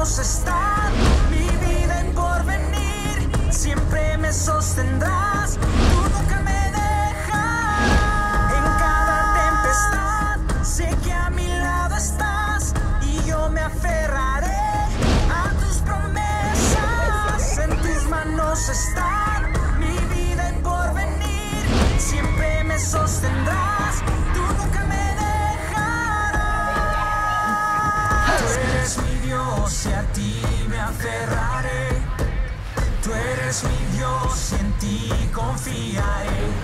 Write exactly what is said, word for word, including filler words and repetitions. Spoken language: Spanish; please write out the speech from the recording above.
manos está mi vida en porvenir. Siempre me sostendrás, tú nunca me dejarás. En cada tempestad sé que a mi lado estás y yo me aferraré a tus promesas. En tus manos está mi vida en porvenir. Siempre me sostendrás, tú nunca me dejarás. Tú eres mi Dios y a ti me aferraré. Tú eres mi Dios y en ti confiaré.